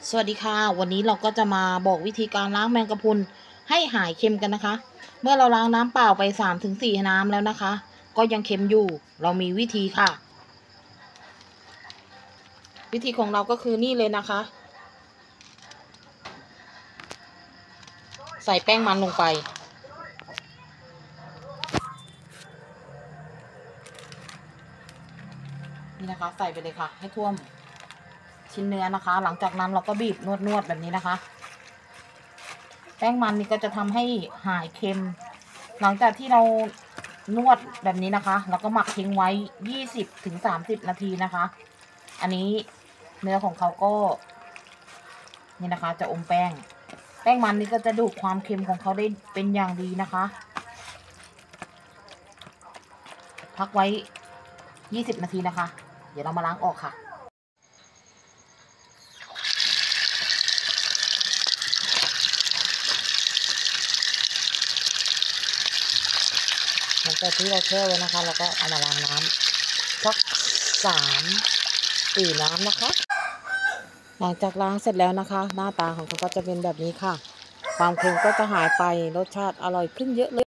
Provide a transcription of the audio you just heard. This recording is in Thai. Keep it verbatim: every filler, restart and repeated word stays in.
สวัสดีค่ะวันนี้เราก็จะมาบอกวิธีการล้างแมงกะพรุนให้หายเค็มกันนะคะเมื่อเราล้างน้ำเปล่าไปสามถึงสี่น้ำแล้วนะคะก็ยังเค็มอยู่เรามีวิธีค่ะวิธีของเราก็คือนี่เลยนะคะใส่แป้งมันลงไปนี่นะคะใส่ไปเลยค่ะให้ท่วมชิ้นเนื้อนะคะหลังจากนั้นเราก็บีบนวดๆแบบนี้นะคะแป้งมันนี่ก็จะทำให้หายเค็มหลังจากที่เรานวดแบบนี้นะคะแล้วก็หมักทิ้งไว้ยี่สิบถึงสามสิบนาทีนะคะอันนี้เนื้อของเขาก็นี่นะคะจะอมแป้งแป้งมันนี่ก็จะดูดความเค็มของเขาได้เป็นอย่างดีนะคะพักไว้ยี่สิบนาทีนะคะเดี๋ยวเรามาล้างออกค่ะหลังจากที่เราแช่ไว้นะคะเราก็เอามาล้างน้ำสักสามสี่น้ำนะคะหลังจากล้างเสร็จแล้วนะคะหน้าตาของเขาก็จะเป็นแบบนี้ค่ะความเค็มก็จะหายไปรสชาติอร่อยขึ้นเยอะเลย